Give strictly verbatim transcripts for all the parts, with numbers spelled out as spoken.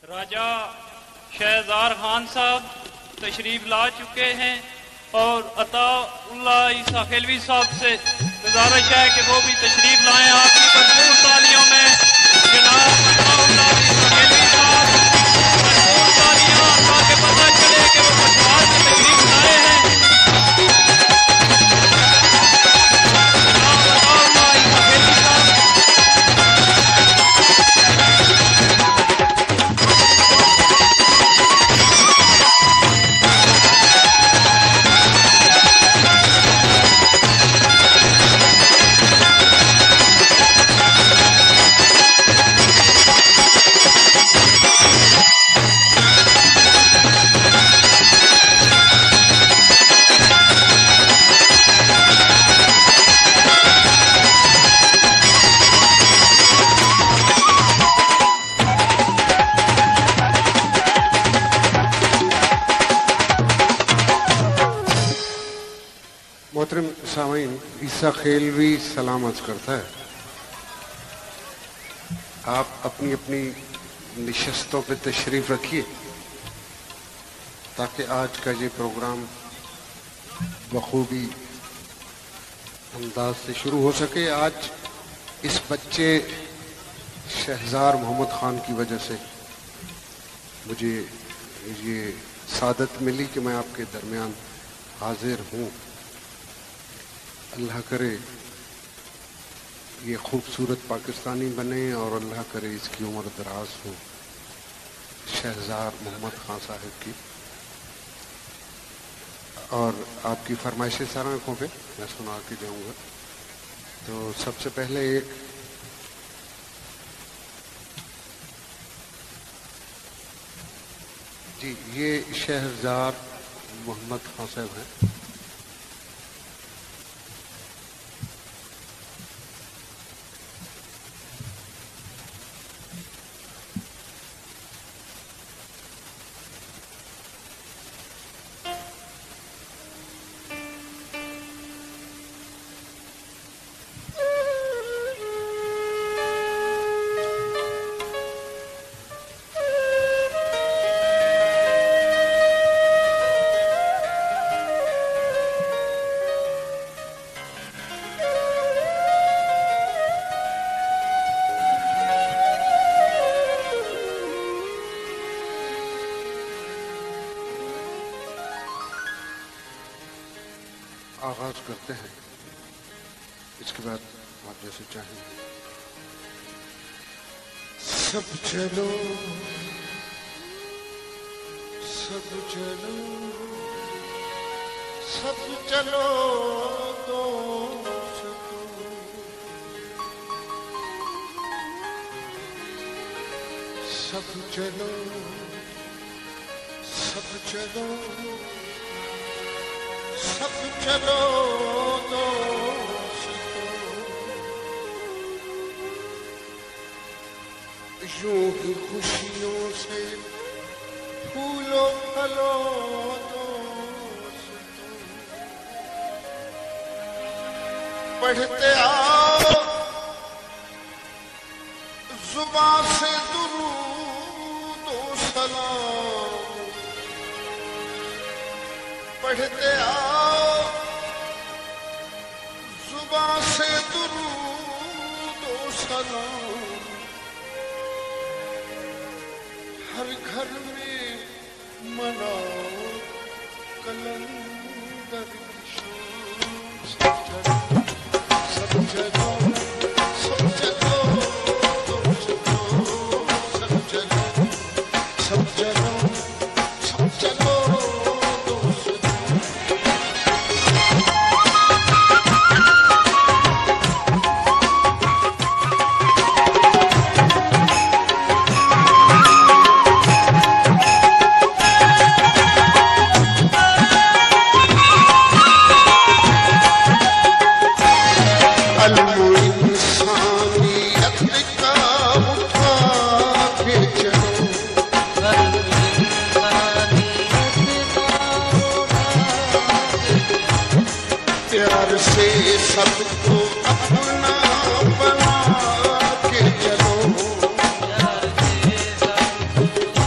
राजा शहजार खान साहब तशरीफ ला चुके हैं और अताउल्लाह ईसा खेलवी साहब से गुजारिश है कि वो भी तशरीफ लाएं। आपकी भरपूर तालियों में जनाब अताउल्लाह ईसा खेलवी साहब भरपूर तालियां ताकि पता चले कि वो पटवार में तशरीफ लाए हैं। मोहतरम सामीन, ईसा खेलवी सलाम अर्ज करता है। आप अपनी अपनी निशस्तों पे तशरीफ रखिए ताकि आज का ये प्रोग्राम बखूबी अंदाज से शुरू हो सके। आज इस बच्चे शहजार मोहम्मद खान की वजह से मुझे ये सादत मिली कि मैं आपके दरमियान हाजिर हूँ। अल्लाह करे ये खूबसूरत पाकिस्तानी बने और अल्लाह करे इसकी उम्र दराज हो शहजार मोहम्मद खान साहब की। और आपकी फरमाइशें सारा आंखों पे मैं सुना के जाऊंगा। तो सबसे पहले एक जी ये शहजार मोहम्मद खान साहब हैं। आगाज करते हैं, इसके बाद आप जैसे चाहें। सब चलो सब चलो सब चलो दोस्तों, सब चलो सब चलो सब चलो दोस्तों, यूं ही खुशियों से फूलो फलो दोस्तों, पढ़ते आओ जुबान से दुरूद व सलाम, पढ़ते आओ जुबान से दुरूद व सलाम, हर घर में मनाओ कलंदर की शाम। सब चलो सब चलो सब चलो सब चलो सब चलो सब चलो। सबको अपना बना के चलो,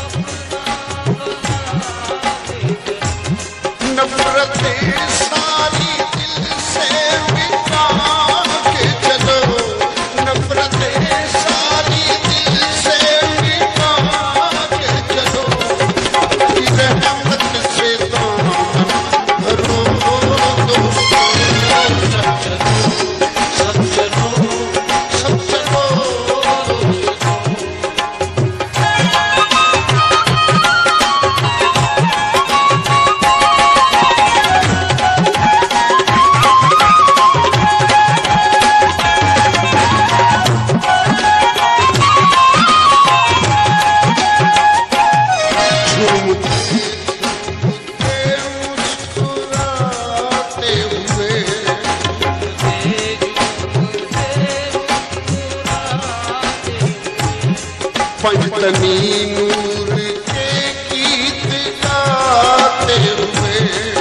वतनी नूर के गीत गाते हुए,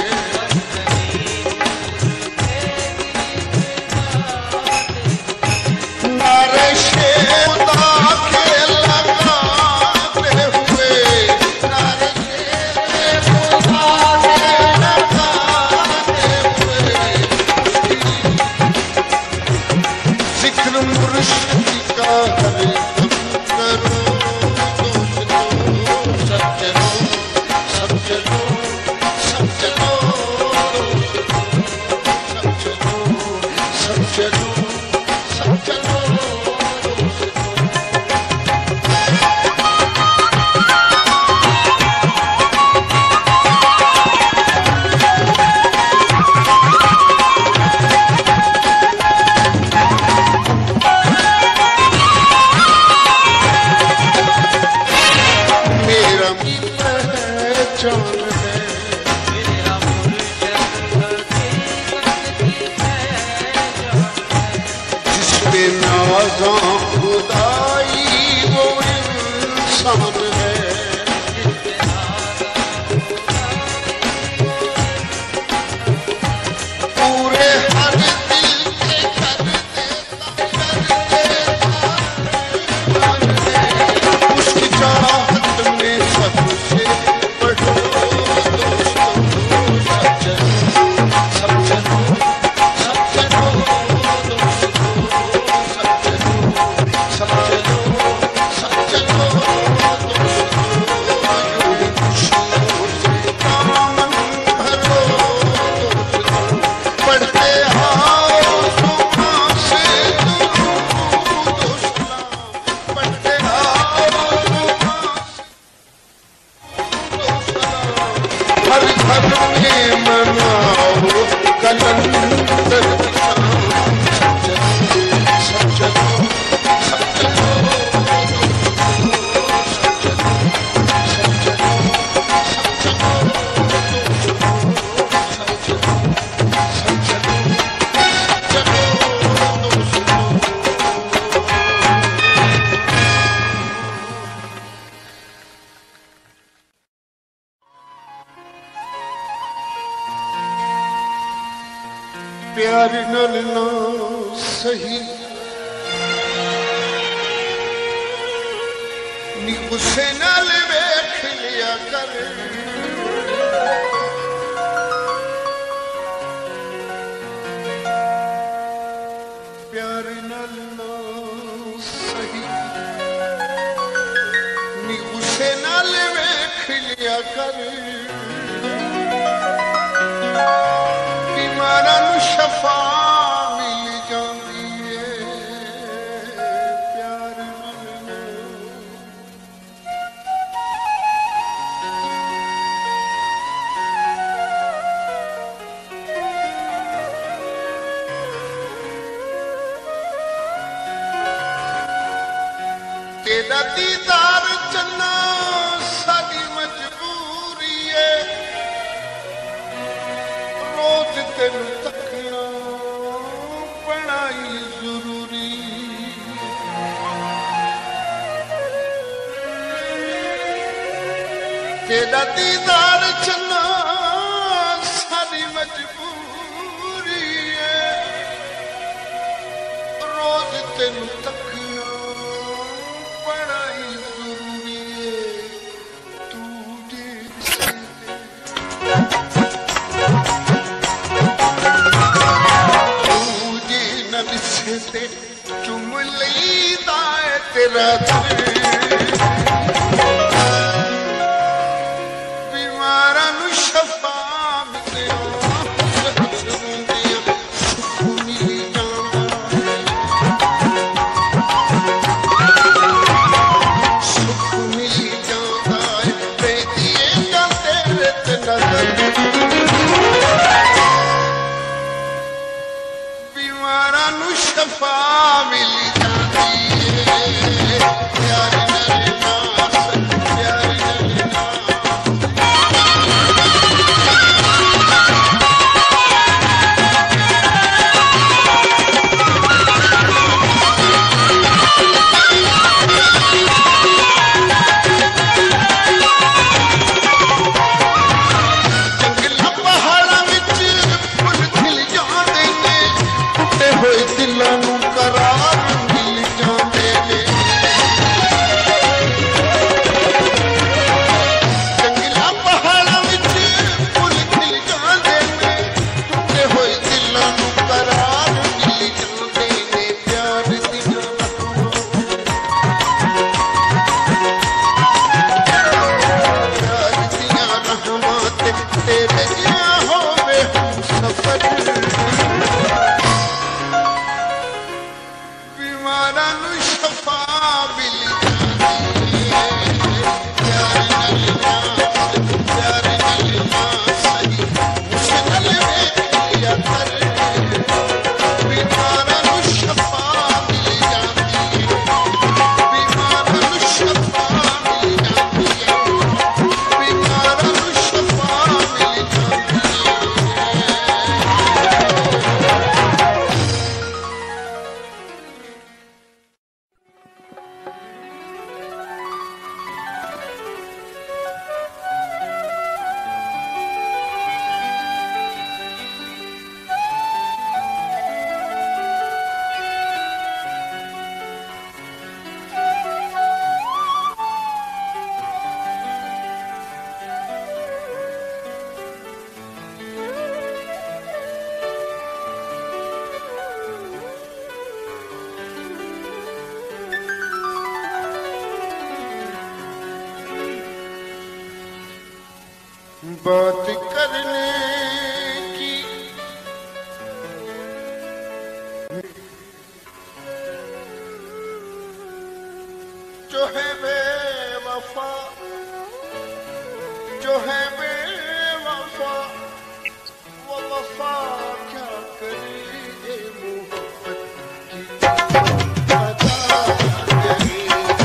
नारे खुदा के लगाते हुए, नारे खुदा के लगाते हुए, जिक्र मुर्शिद का हरदम करो दोस्तों, सब चलो सब चलो सब चलो सब चलो सब चलो सब चलो। मेरा पहचान है, जिसमें नाज़ा खुदाई वो इंसान है, पूरे हर दिल के कर देता कर देता है, उसकी चाहत में सबसे बढ़ो दोस्तों, सब चलो सब चलो सब चलो दोस्तों, सब चलो सब चलो सब चलो दोस्तों, यूं ही खुशियों से दामन भरो दोस्तों, पढ़ते आओ सुबह से दुरूद व सलाम, पढ़ते आओ सुबह हर घर में मनाओ कलंदर की शाम, सब चलो सब चलो सब चलो सब चलो सब चलो सब चलो सब चलो सब चलो चलो दोस्तों। प्यार नल ना सही नी गुस्से नाल वेख लिया कर, प्यार नल ना सही नी गुस्से नाल वेख लिया कर, बीमारां नूं शफा मिल जांदी है प्यार नाल। तेरा दीदार चन्ना साडी मजबूरी है, रोज तेनू तकना बनाई जरूरी, तेरा दीदार चन्ना साडी मजबूरी है, रोज तेनू तकना बनाई जरूरी है, तू जिसे चुम लईदा है तेरा दिल, बीमारां नूं शफा मिले सुख मिल जांदा, सुख मिल जांदा है बेदिएगा तेरे ते नज़र, बीमारां नूं शफा मिल जांदी है प्यार नाल। बात करने की जो है बेवफा, जो है बेवफा, वो वफा क्या करे मोहब्बत की अदा करे।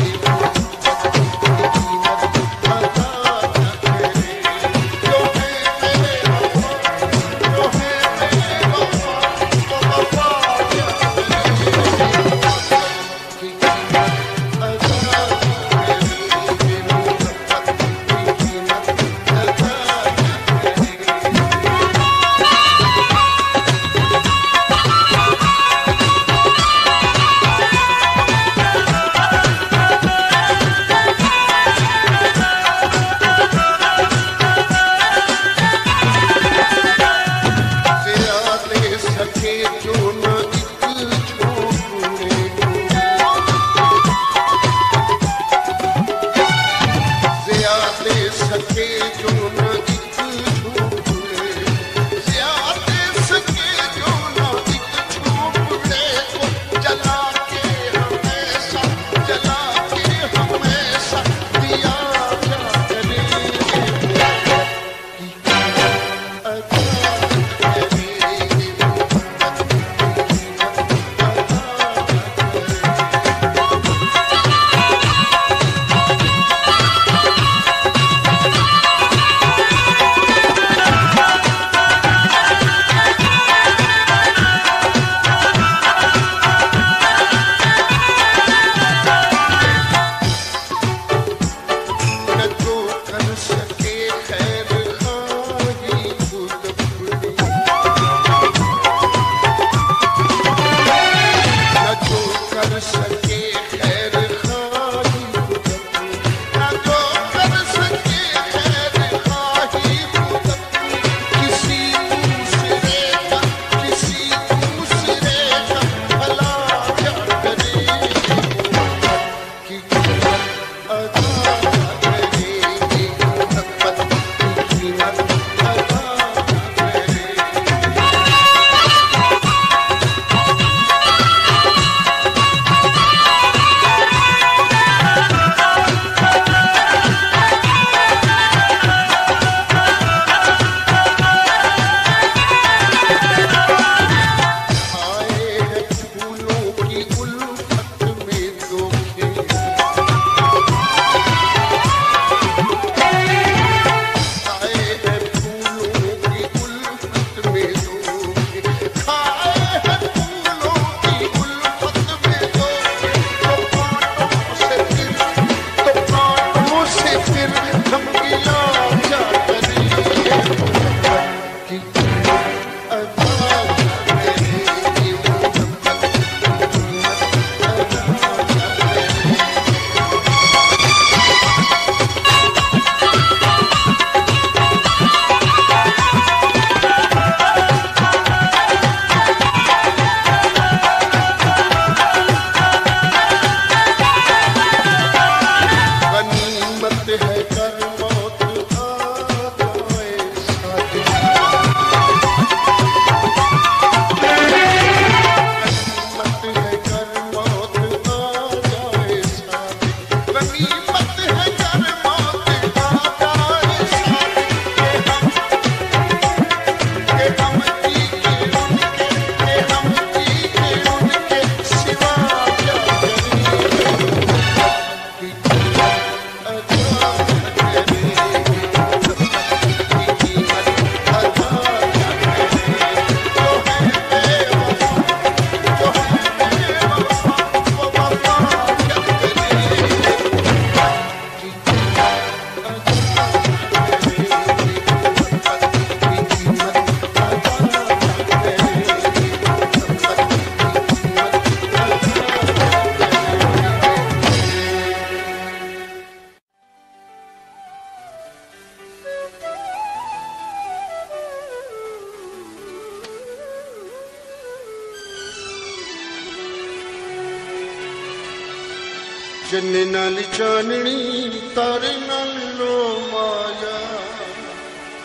चन्ने नाल चाननी तारे नाल लो माया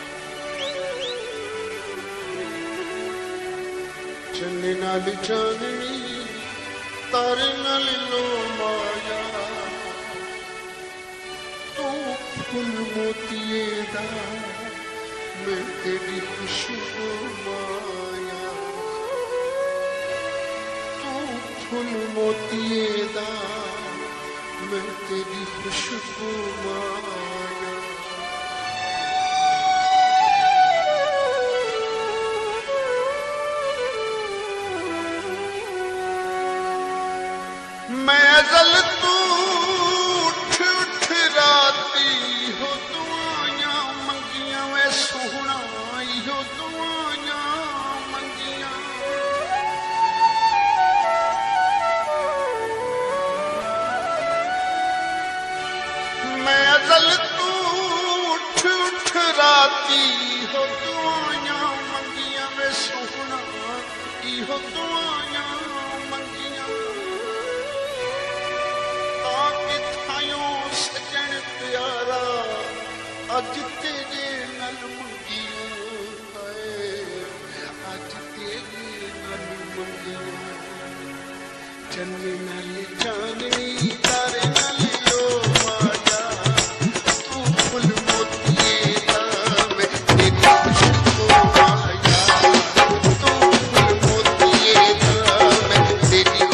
नाल चांदनी तारे नाल लो माया तू फुल मोतिए दा मैं तेरी खुशबू माया तू फुल मोतिए दा मैं तेरी खुशबू माया मैं अज़ल तू उठ उठ राती हो दुआयां मंगियां वे सोहना हो दुआयां मंगियां मैं अज़ल तू उठ उठ राती हो दुआयां मंगियां वे सोहना हो दुआयां मंगियां सजन प्यारा अज तेरे नल मंगिया है अज तेरे नल मंगिया चन्ने नल चांदनी तारे नल लो माया तू फुल मोतिए दा मैं तेरी खुशबू माया तू फुल मोतिए दा मैं तेरी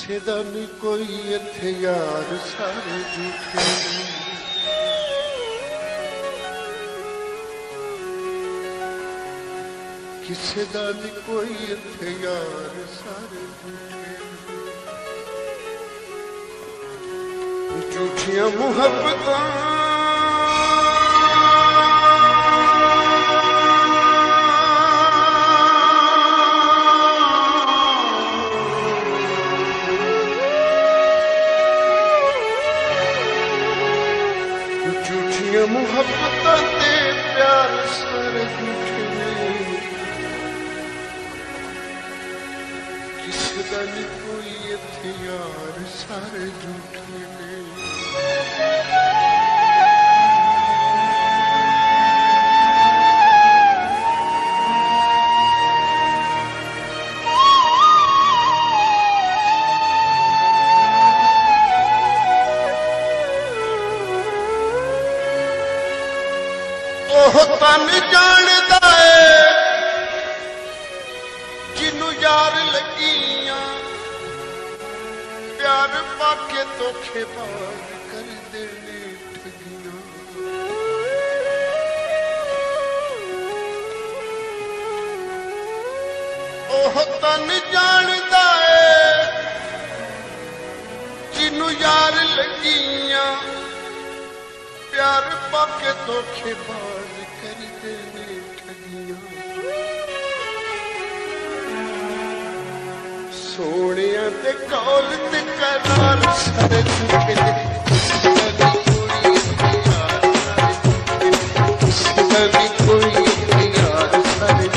ਕਿਸੇ ਦਾ ਨਹੀਂ ਕੋਈ ਇੱਥੇ ਯਾਰ ਸਾਰੇ ਝੂਠੇ ਨੇ ਕਿਸੇ ਦਾ ਨਹੀਂ ਕੋਈ ਇੱਥੇ ਯਾਰ ਸਾਰੇ ਝੂਠੇ ਝੂਠੀਆਂ ਮੁਹੱਬਤਾਂ ਮੁਹੱਬਤਾਂ ਤੇ ਪਿਆਰ ਸਾਰੇ ਝੂਠੇ ਨੇ ਕਿਸੇ ਦਾ ਨਹੀਂ ਕੋਈ ਇੱਥੇ ਯਾਰ ਸਾਰੇ ਝੂਠੇ ਨੇ ਉਹ ਤਨ ਜਾਣਦਾ ਏ ਜਿਹਨੂੰ ਯਾਰ ਲੱਗੀਆਂ ਪਿਆਰ ਪਾ ਕੇ ਧੋਖੇਬਾਜ਼ ਕਰਦੇ ਨੇ ਠੱਗੀਆਂ ਉਹ ਤਨ ਜਾਣਦਾ ਏ ਜਿਹਨੂੰ ਯਾਰ ਲੱਗੀਆਂ ਪਿਆਰ ਪਾ ਕੇ ਧੋਖੇਬਾਜ਼ ਕਰਦੇ ਨੇ ਠੱਗੀਆਂ ਸੋਹਣਿਆਂ ਤੇ ਕੌਲ ਤੇ ਕਰਾਰ ਸਾਰੇ ਝੂਠੇ ਨੇ ਕਿਸੇ ਦਾ ਕੋਈ ਯਾਰ ਸਾਰੇ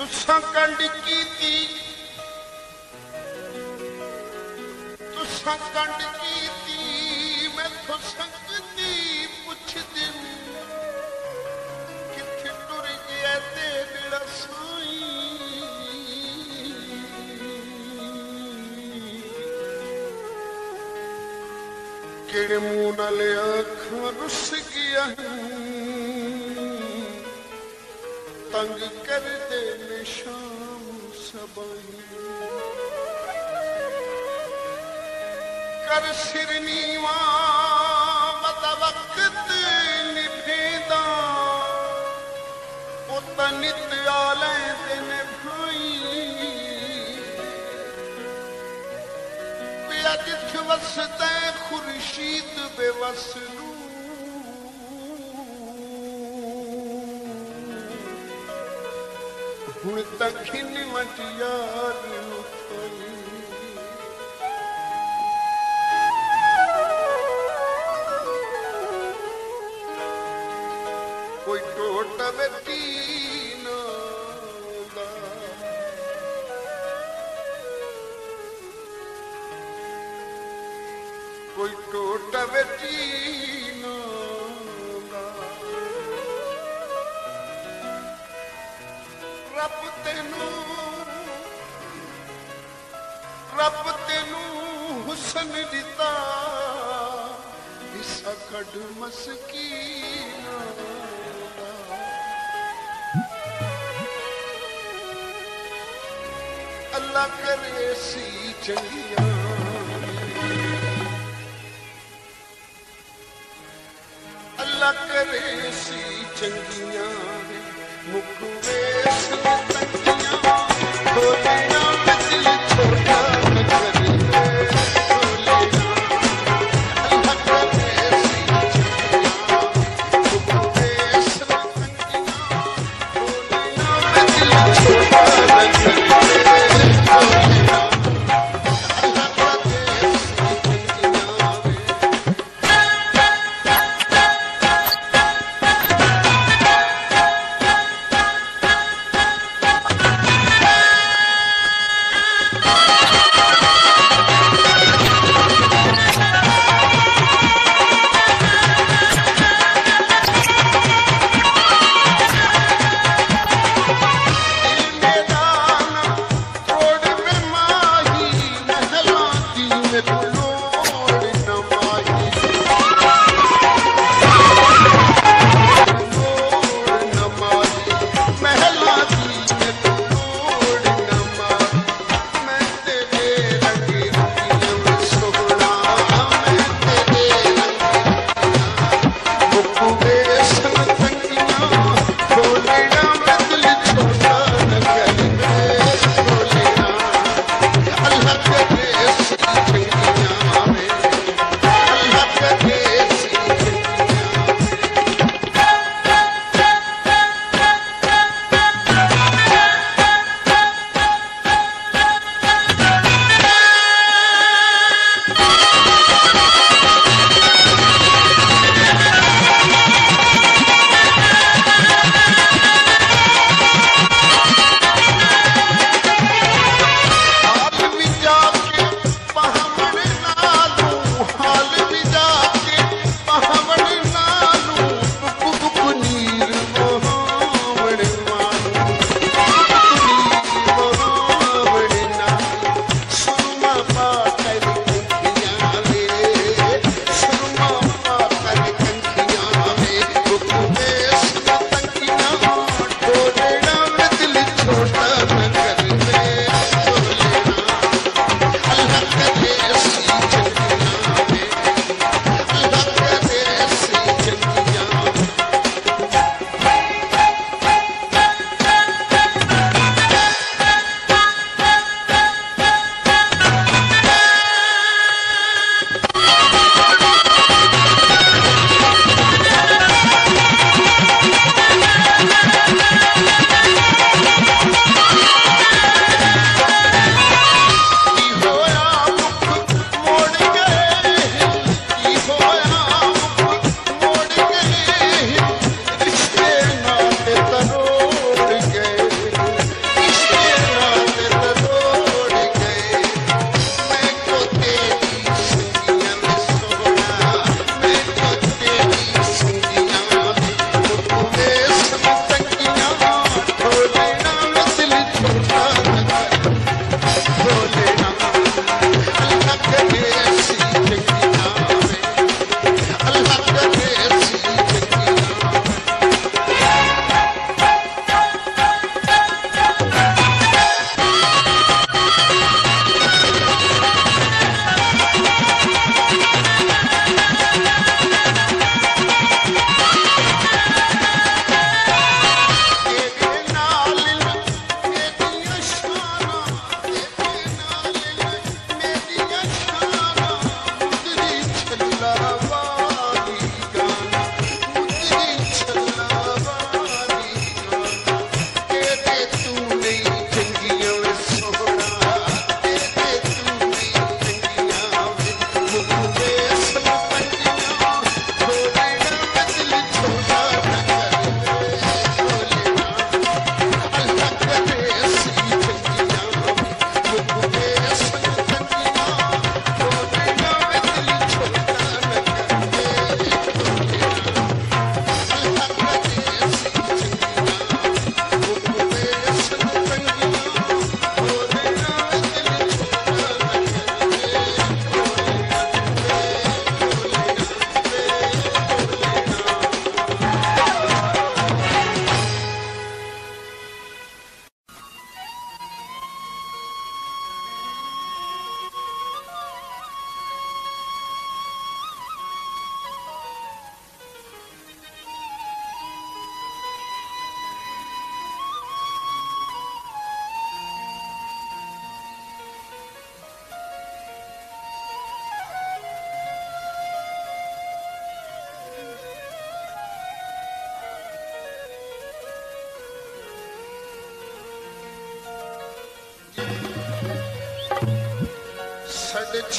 तुसा कंड कीती तुसा कंड कीती मैं तो संगती पुछ दिन किथे टुर गया ते बेड़ा साई केड़े मुंह नाल आखां रुस गया तंग कर दे में शाम सबाई कर सिर नीवा बता वक्त निभेदा पुत नित आले दिन भाई पिया जिथ वसते खुर्शीद बेवसलू हुण दखिन वट यार उठाई कोई टोट बेटी ना कोई टोट बेटी ना रब तेनू रब तेनू हुसन दिता इसा कड़ मस्कीना अल्लाह करे सी चंगिया अल्लाह करे सी चंगिया मुख वेस तंगिया खोलिया दिल छोटा न करे खोलिया अल्लाह करे सी चंगिया मुख वेस तंगिया खोलिया दिल छोटा न करे खोलिया अल्लाह करे सी चंगिया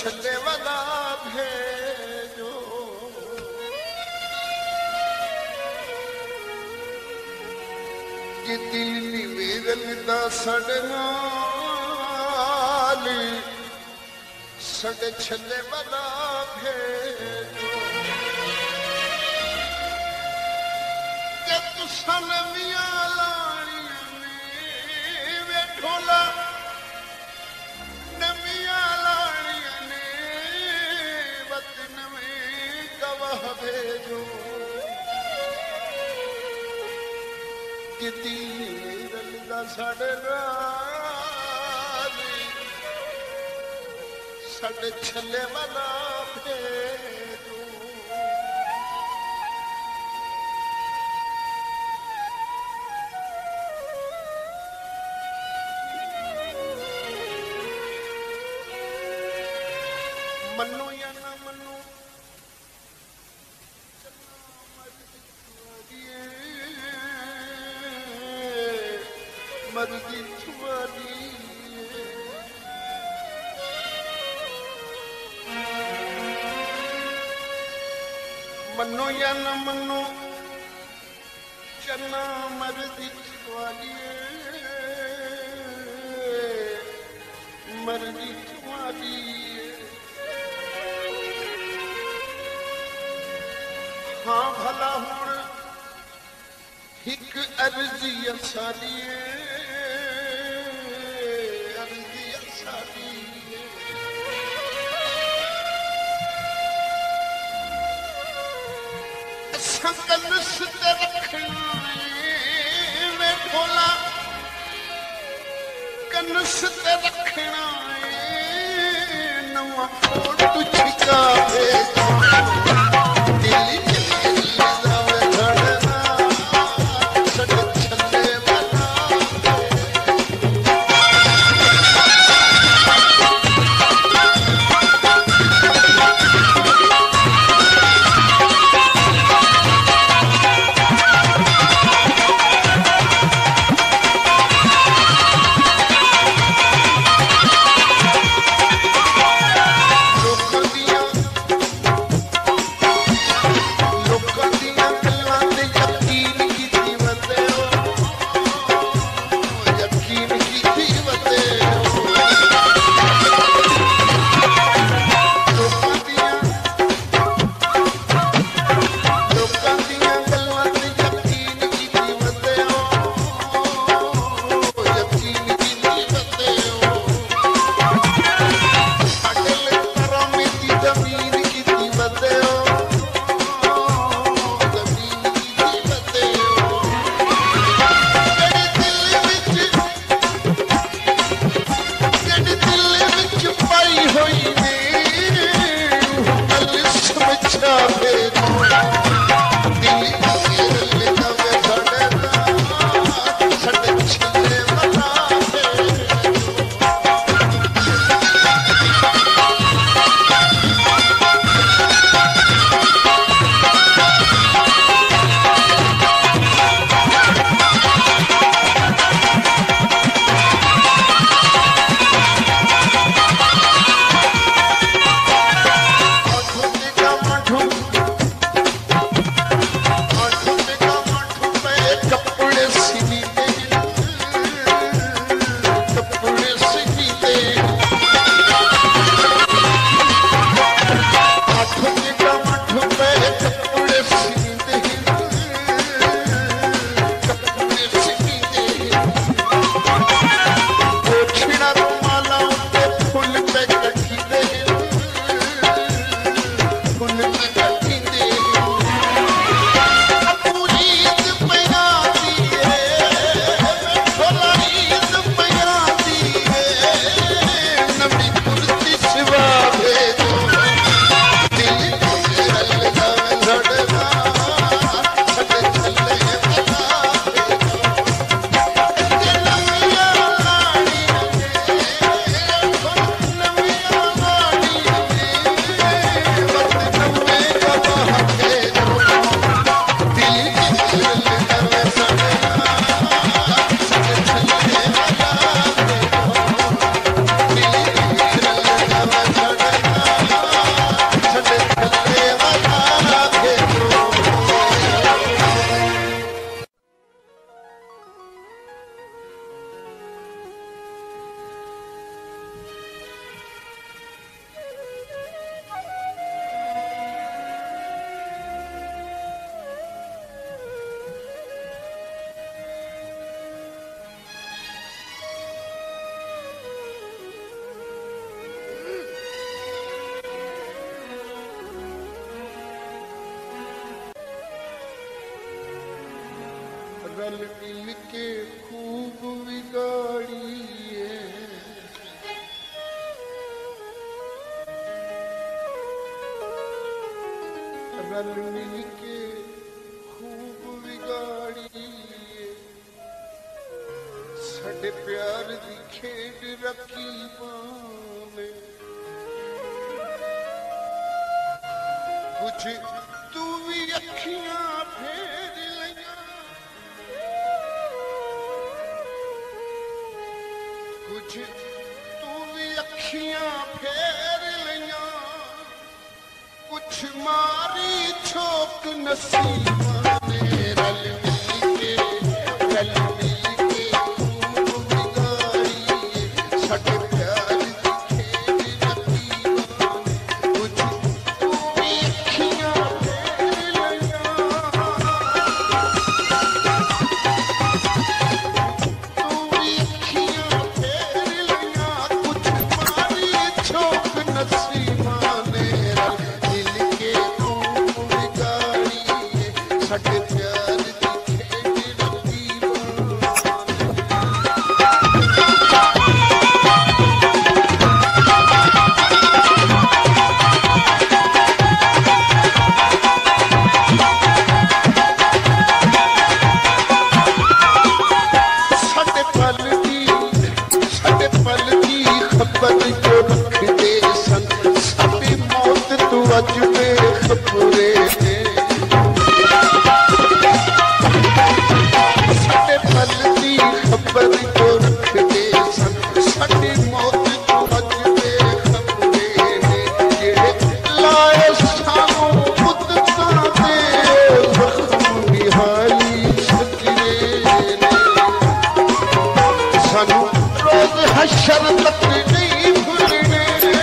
छले वाला भेजो कि दिल्ली वेरल दा सड़े नाल सड़े छले वाला भेजो ते तुसा नवियां लाणियां ने वे ढोला नवियां लाणियां ने वतन में गवाह भेजो कि दिल दा साडे नाल साडे छले वाला भेजो मनो या ना मनो मर्जी तुम्हारी मनो या न मनो चन्ना मर्जी तुम्हारी मर्जी तुम्हारी हाँ भला हुण हिक अर्जी असाली अर्जी असाली असां कनस ते रखना वे ढोला कनस ते रखना नवा कोट छिका भेजा रल मिल के खूब बिगाड़िए, रल मिल के खूब बिगाड़िए, साडे प्यार दी खेड रखी पाने, कुछ तू भी अखियां फेर लिया, कुछ तू भी अखियां फेर लिया, कुछ मारी छोक नसीबा ने, रल मिल के रल मिल के खूब बिगाड़िए, साडे प्यार दी खेड रखी पाने, कुछ तू भी अखियां फेर लिया, तू भी अखियां फेर लिया, कुछ मारी छोक नसीबा ने, रल मिल के खूब बिगाड़िए, साडे प्यार दी खेड रखी साडे पल दी साडे पल दी खबर जो रखदे सन, साडी मौत तू अज बेखबरे ने, साडे पल दी खबर जो रखदे सन, साडी मौत तू अज बेखबरे ने, जेड़े लाए सानू मुद्दतां दे जख्म निहाली सजरे ने, सानू रोज हशर तक नहीं भूलने,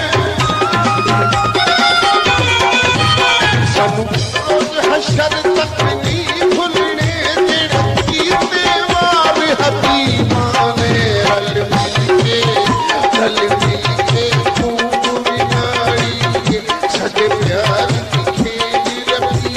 सानू रोज हशर तक नहीं भूलने, जेड़े कीते वार हबीबां ने, रल मिल के रल मिल के खूब बिगाड़िए, साडे प्यार दी खेड रखी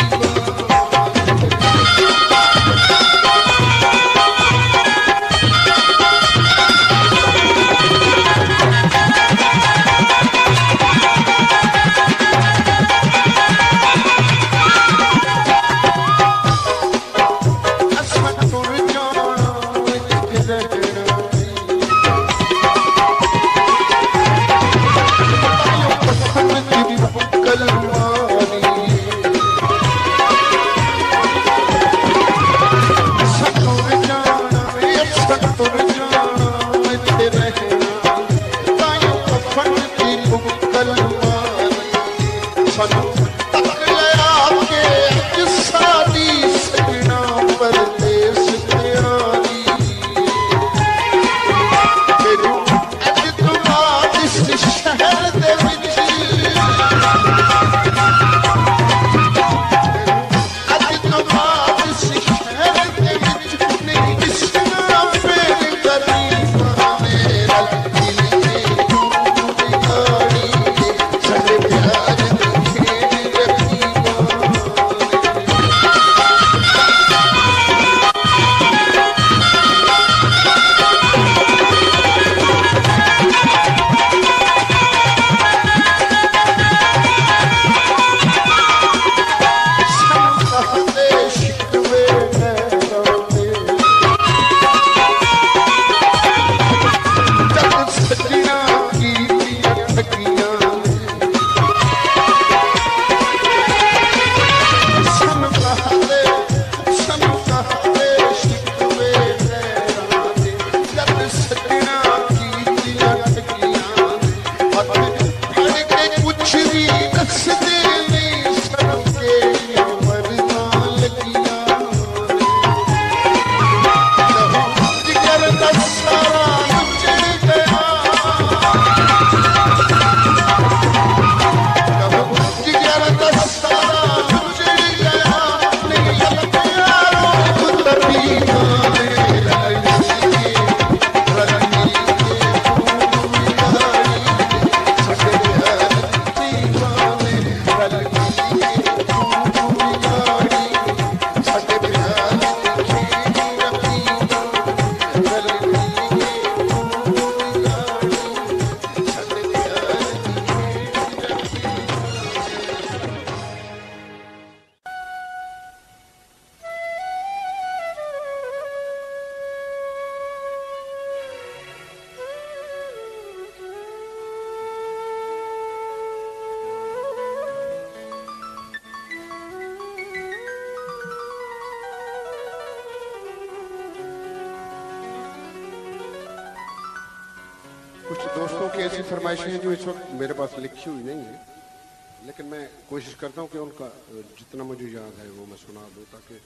कुछ दोस्तों की ऐसी फरमाइशें हैं जो इस वक्त मेरे पास लिखी हुई नहीं है, लेकिन मैं कोशिश करता हूं कि उनका जितना मुझे याद है वो मैं सुना दूं, ताकि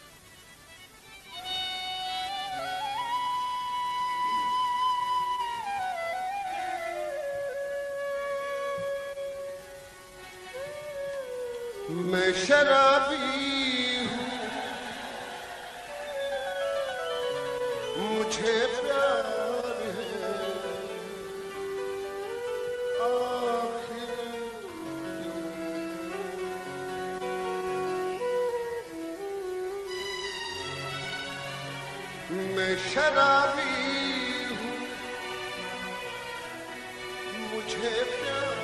मैं शराबी हूं, मुझे प्यार है आखिर। मैं शराबी हूं, मुझे प्यार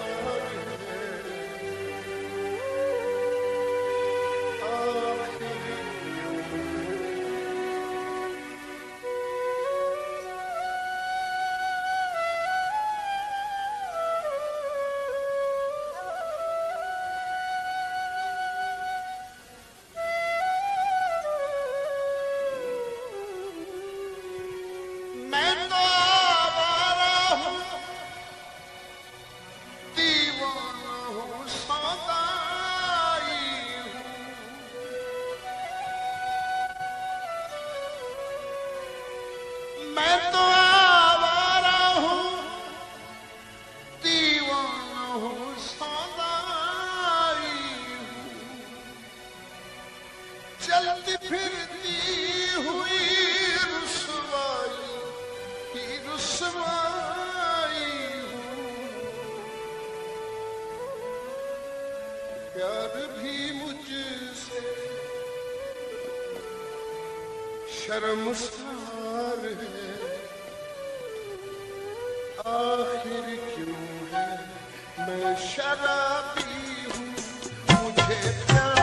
चलती फिरती हुई रुसवाई ही रुसवाई हूँ। प्यार भी मुझसे शर्मसार है आखिर क्यों है। मैं शराबी हूँ, मुझे प्यार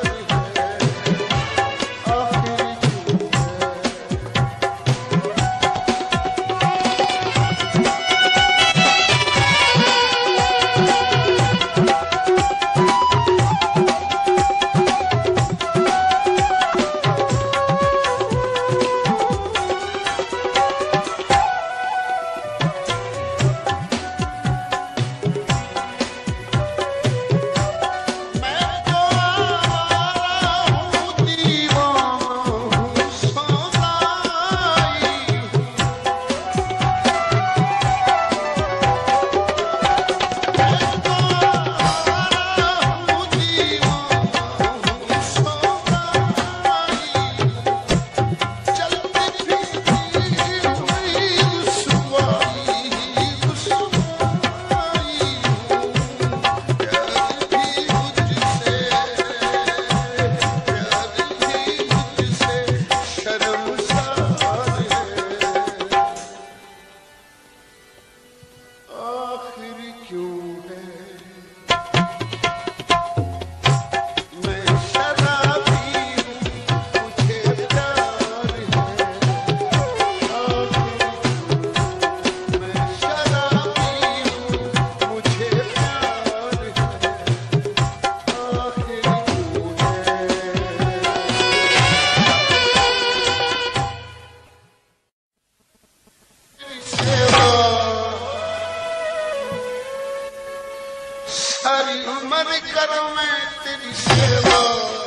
सारी उम्र करूं मैं तेरी सेवा।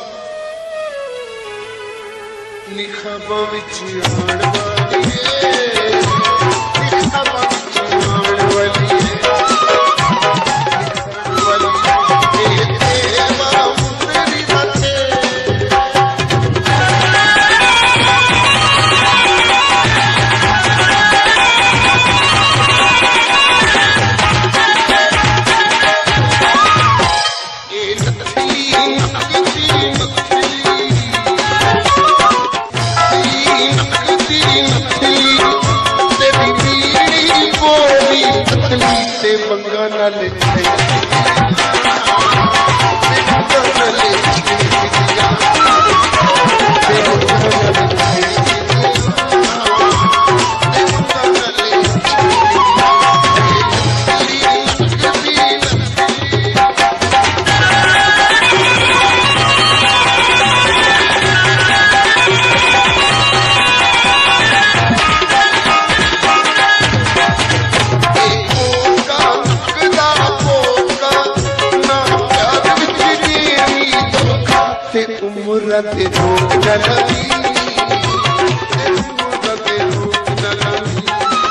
लिखाबां विच आण वाली लिखाबां विच आण वाली Thank you. जरूरत रोक न लगी, जरूरत रोक न लगी,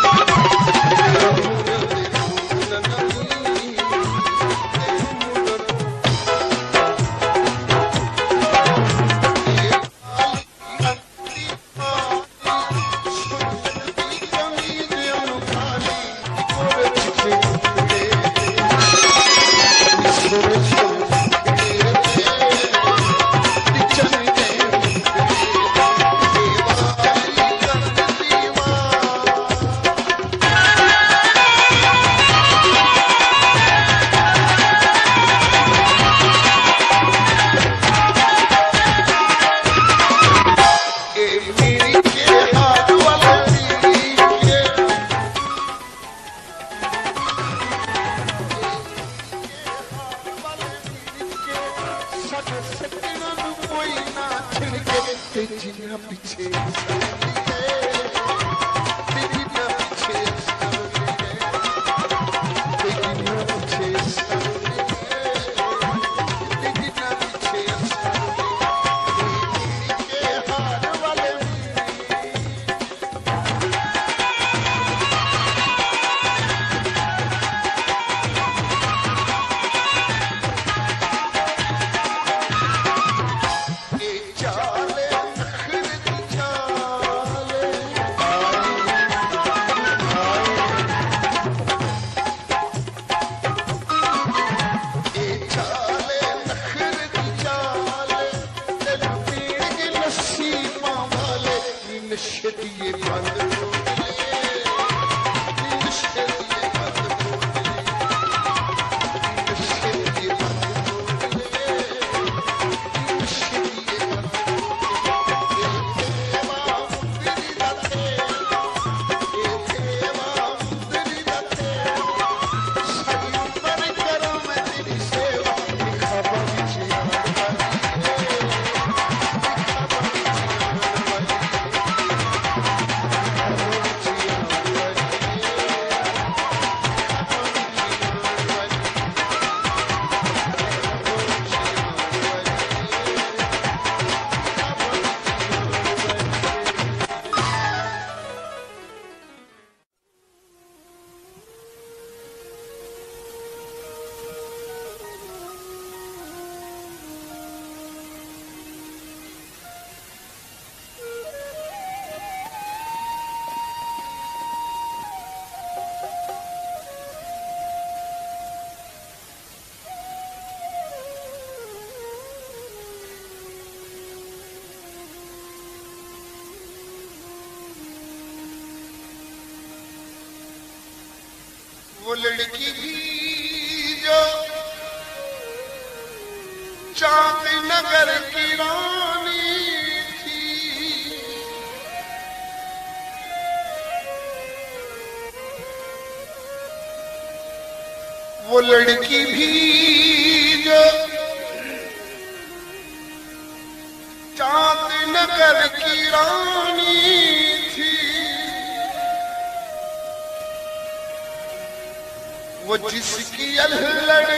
वो लड़की भी जो चांद नगर की रानी थी, वो लड़की भी जो चांद नगर की रानी थी, वो जिसकी अल्हड़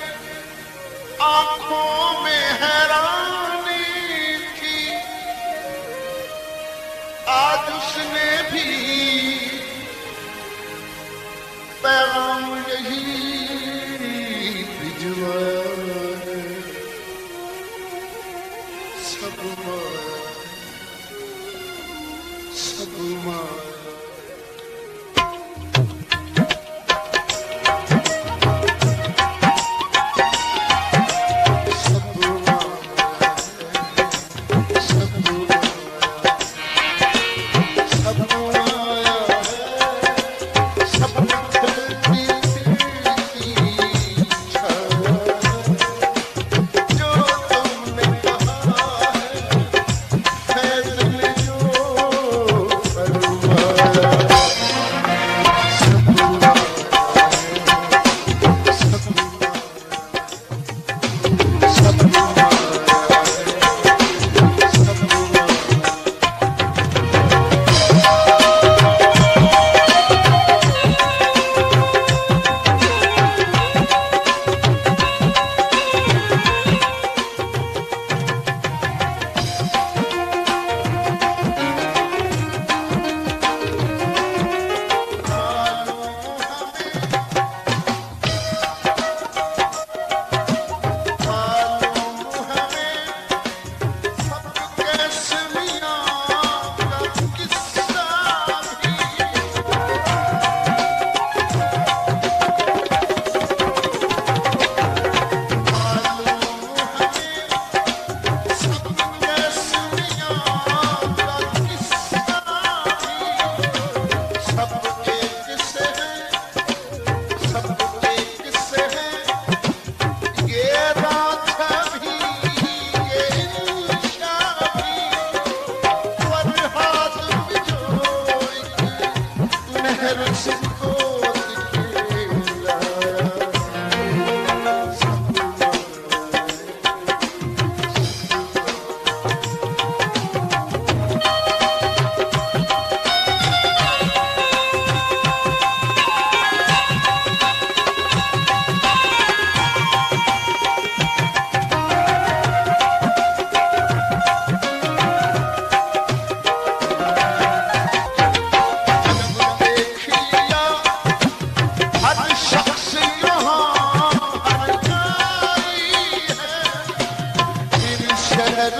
आंखों में हैरानी थी, आज उसने भी पैगाम यही भिजवाया, सब माया सब माया। Bye.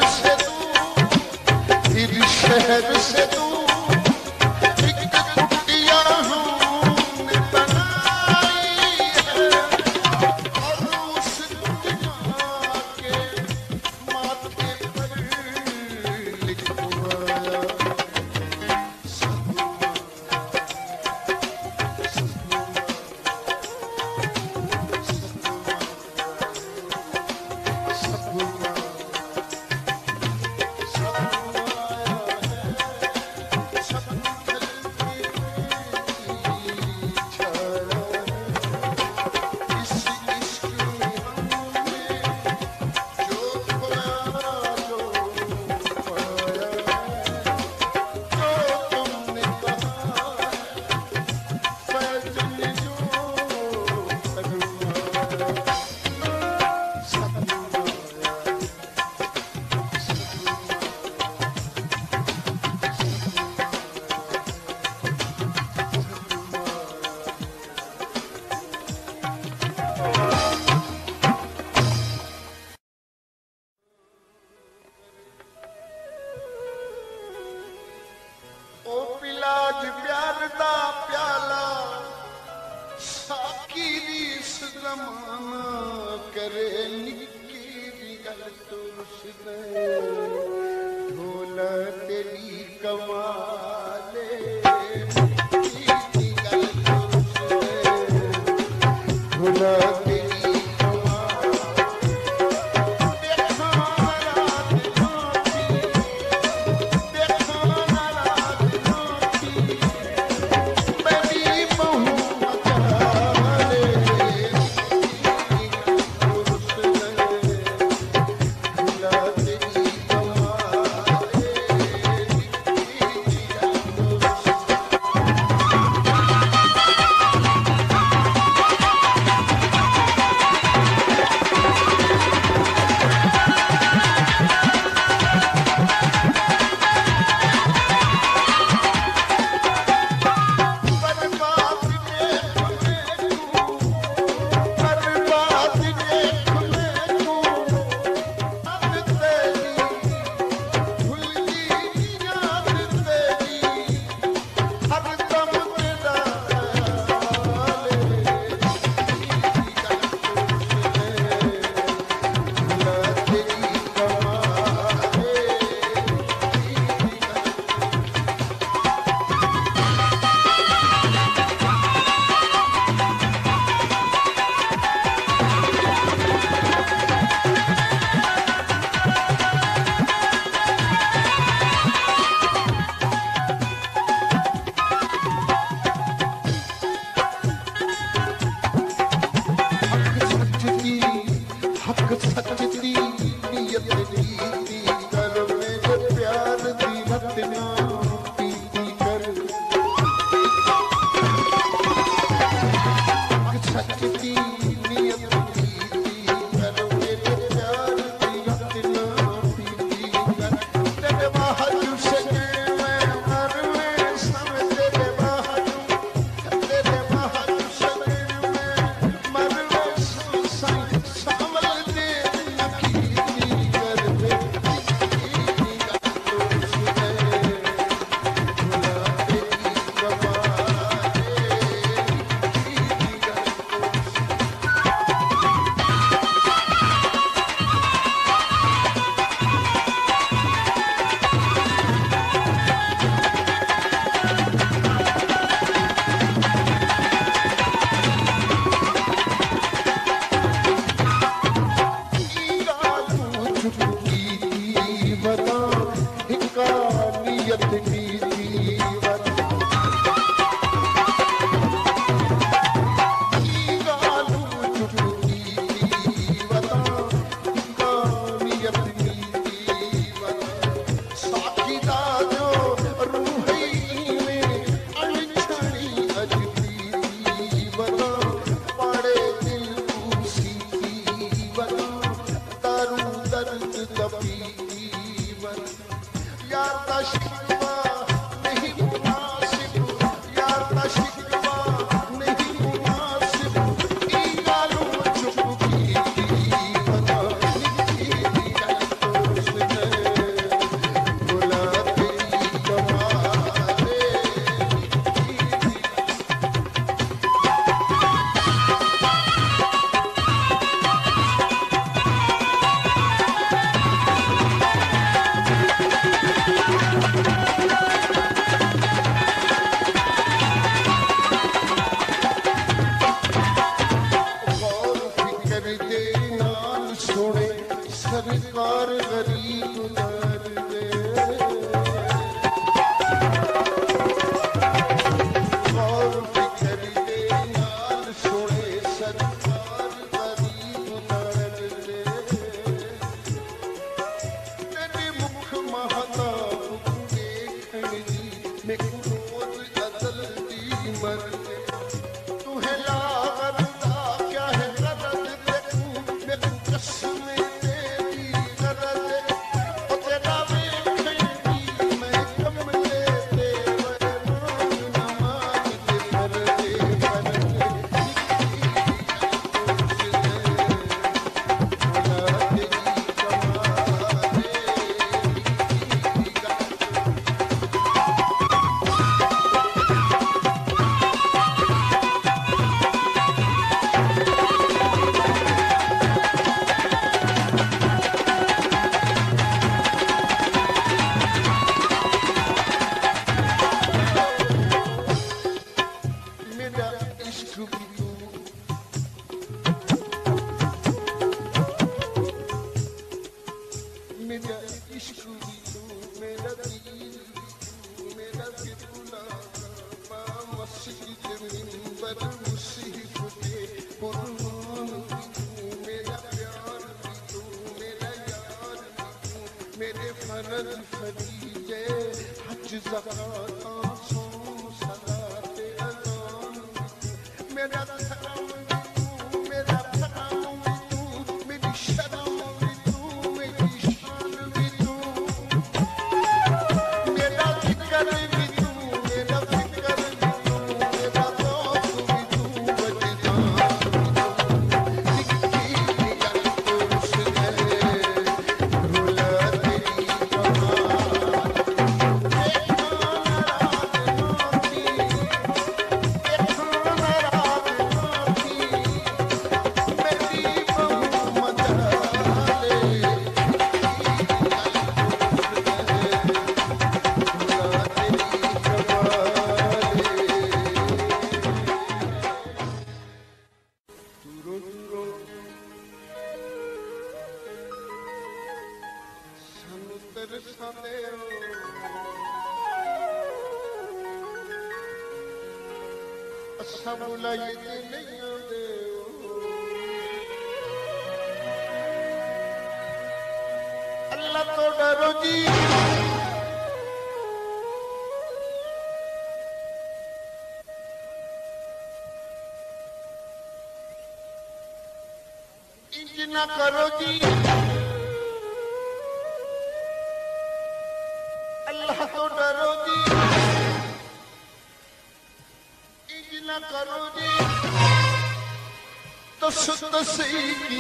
से दूर, फिर शहर से दूर, एक कुटिया हमने बनाई है और उस कुटिया के माथे पर लिखवाया ना करो जी, अल्लाह तो डरो जी, इंज ना करो जी, तो सुत सही की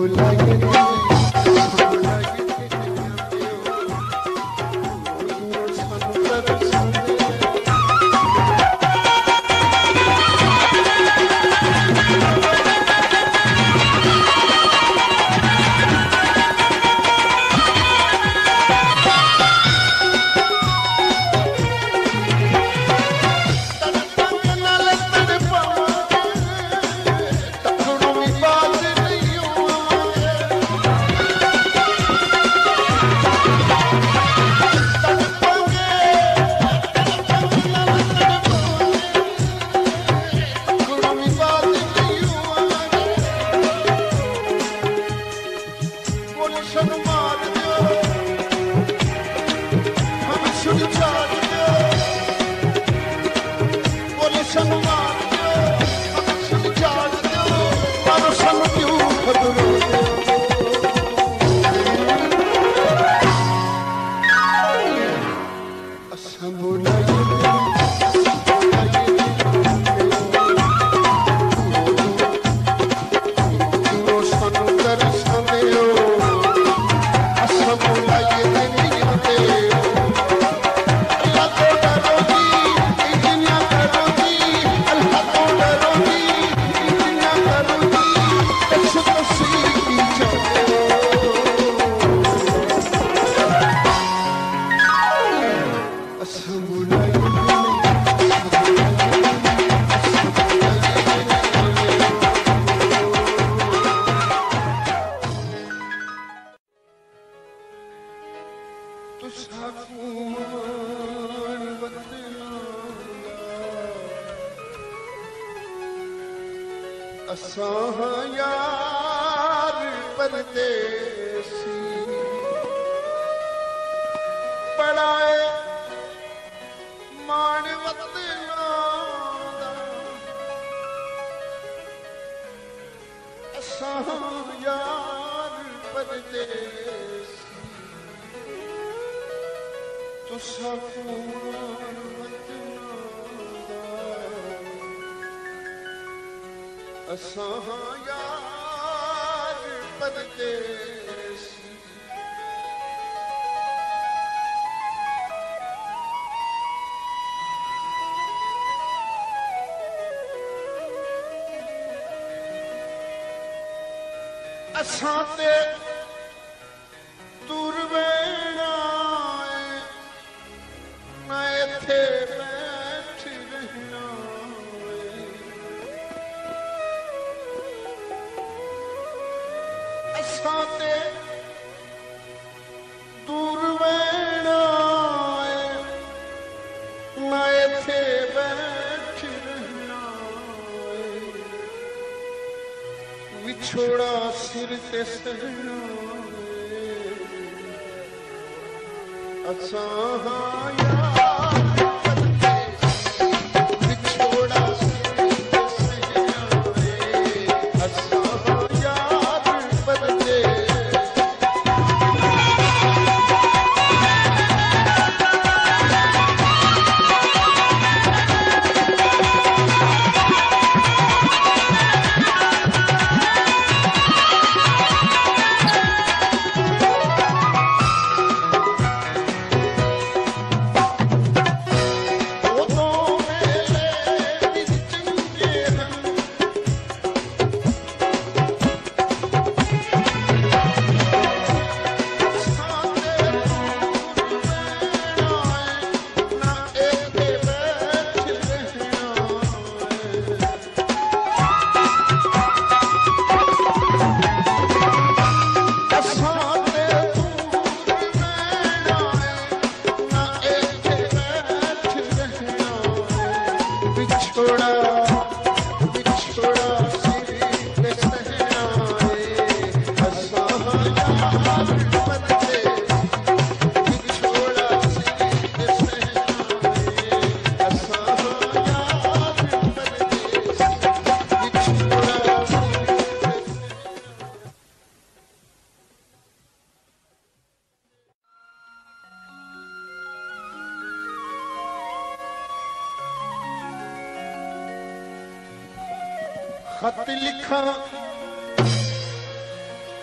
खत लिखा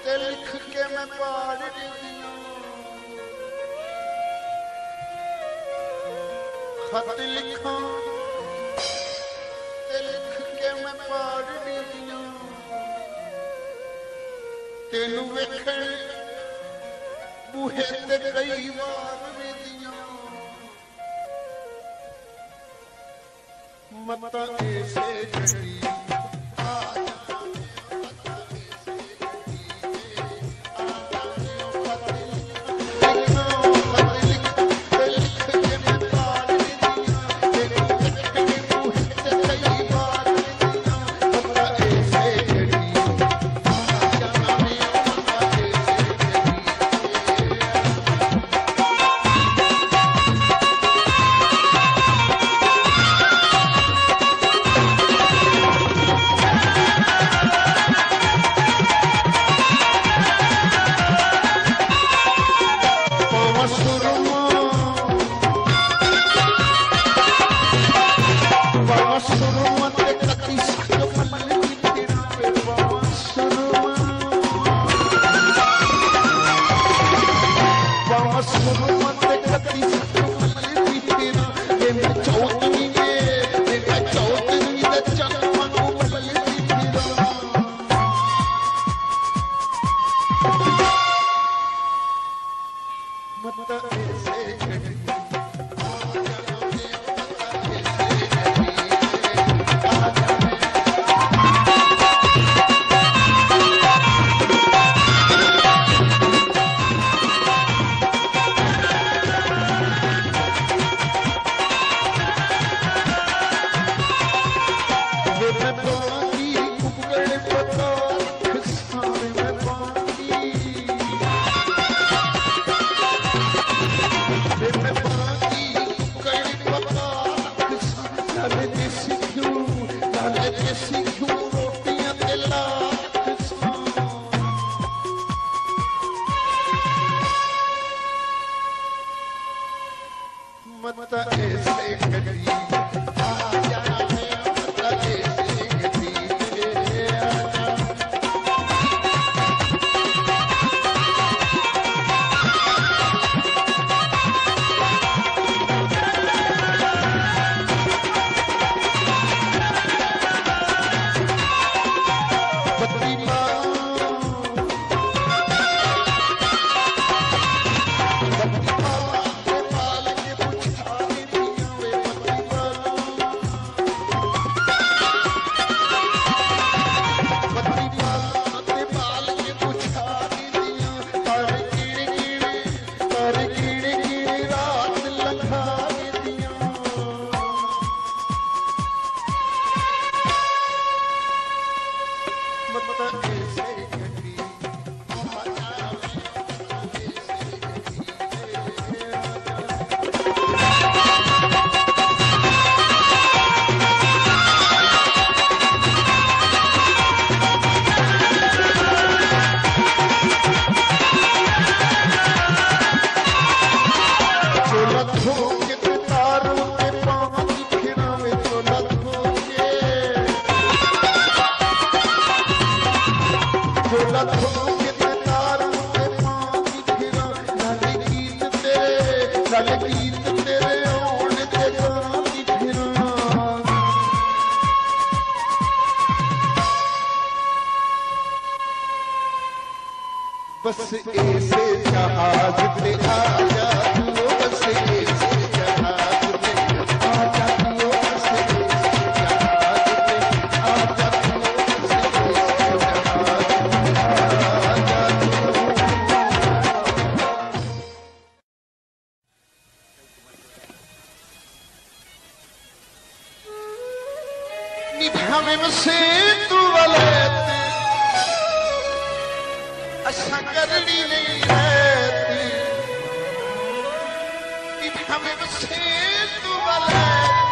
ते लिख के मैं पाड़ दिया खत लिखा ते लिख के मैं पाड़ दिया तेनू वेखण बूहे ते कई बार दिया मता ऐसे जड़ी बस ऐसे जहाज पे आजा तू बस ऐसे जहाज पे आजा तू बस ऐसे जहाज पे आजा तू बस ऐसे जहाज निभावे से तू वाले असा करनी नहीं रहती हमें से तू वाला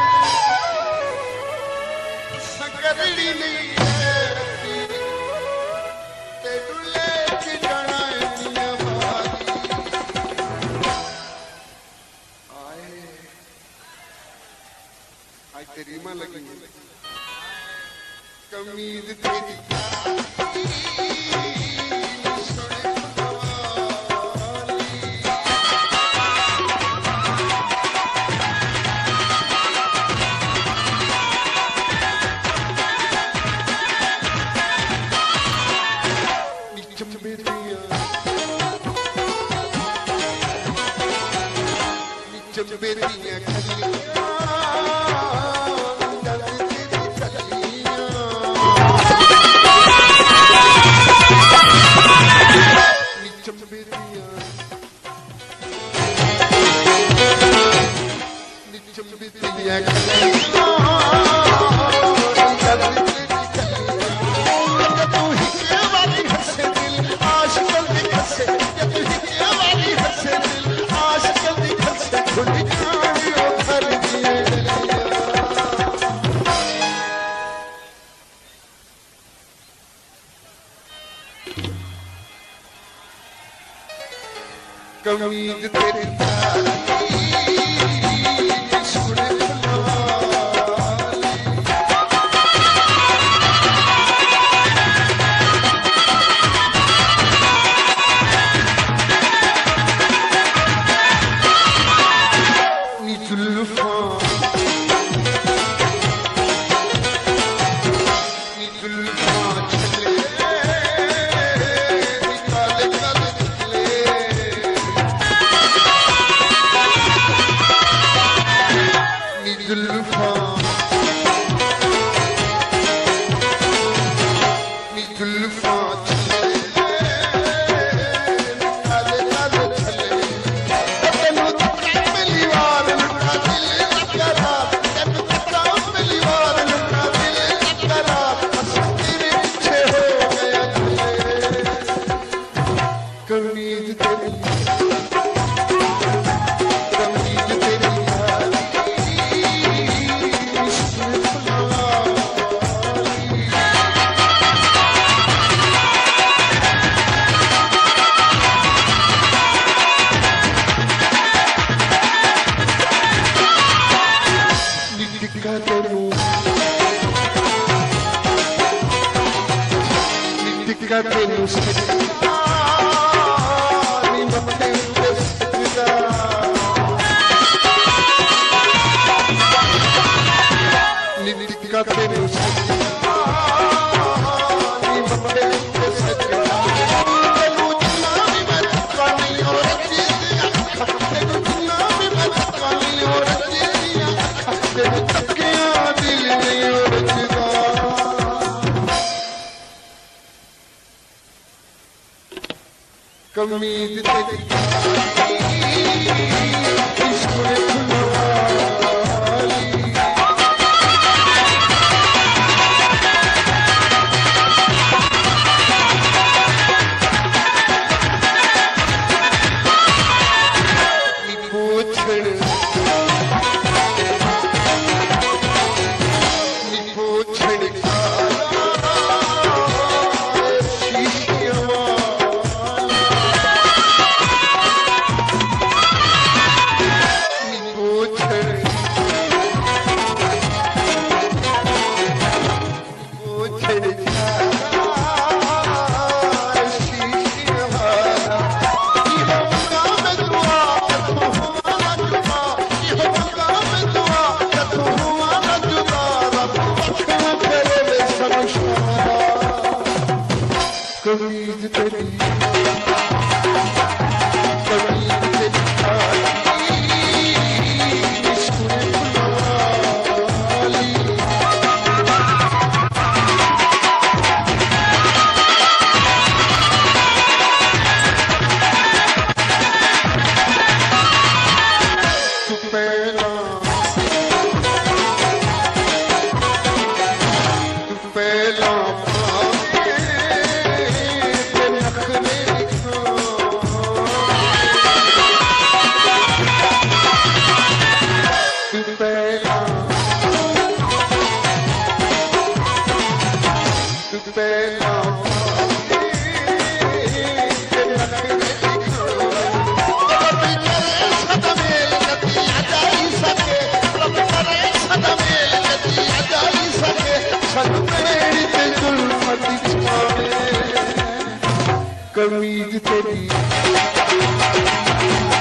असा करनी नहीं रहती तेनू लेके जाना दुनिया आए आज तेरी मां लगी कमीज तेरी चंबे दिया चंबे दिया खलियां चंबे दिया चंबे दिया कमीज तेरी कमीज तेरी कमीज तेरी